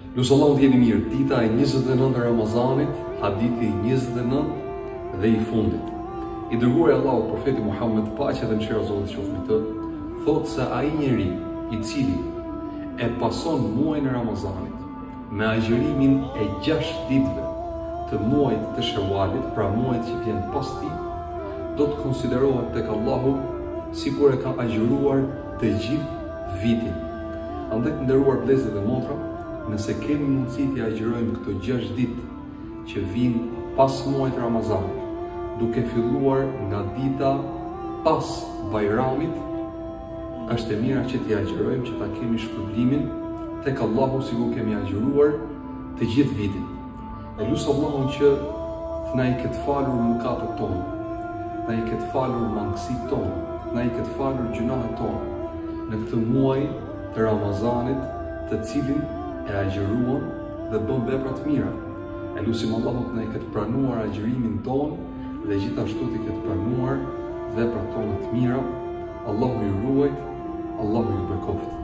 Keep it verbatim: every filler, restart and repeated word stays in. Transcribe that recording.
Lusë Allahu t'jeni mirë, dita e njëzet e nëntë Ramazanit, hadithi i njëzet e nëntë dhe i fundit. I dërguari Allahu profeti Muhammed, paqja dhe mëshira e Zotit qoftë mbi të, thotë se ai njeri i cili e pason muajin e Ramazanit me agjërimin e gjashtë ditëve të muajit të Shewalit, pra muajit që vjen pas tij, do të konsiderohet tek Allahu sikur e ka agjëruar të gjithë vitin. Andaj të nderuar vëllezër dhe motra, nëse kemi mundësi të agjërojmë këto gjashtë ditë që vijnë pas muajit të Ramazanit, duke filluar nga dita pas Bajramit, është e mira që t'i agjërojmë, që ta kemi shpërblimin tek Allahu sikur kemi agjëruar të gjithë vitin. E lusë Allahun që të na i ketë falur mëkatet tona, të na i ketë falur mangësitë tona, të na i ketë falur gjunahet tona në këtë muaj të Ramazanit, të cilin e agjëruam dhe bëm vepra të mira. E lusim Allahun të na i ketë pranuar agjërimin tonë dhe gjithashtu të ketë pranuar veprat tona të mira. Allahu ju ruajt, Allahu ju bekoft.